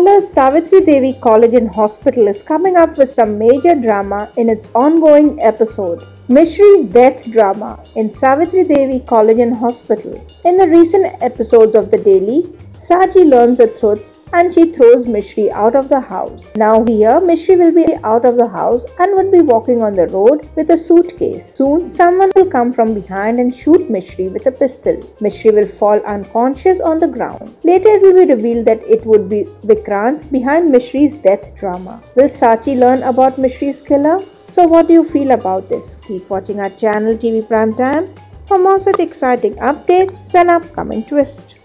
Color's Savitri Devi College and Hospital is coming up with some major drama in its ongoing episode, Mishri's Death Drama in Savitri Devi College and Hospital. In the recent episodes of The Daily, Saji learns the truth and she throws Mishri out of the house. Now here, Mishri will be out of the house and would be walking on the road with a suitcase. Soon, someone will come from behind and shoot Mishri with a pistol. Mishri will fall unconscious on the ground. Later, it will be revealed that it would be Vikrant behind Mishri's death drama. Will Sachi learn about Mishri's killer? So what do you feel about this? Keep watching our channel TV Prime Time for more such exciting updates and upcoming twists.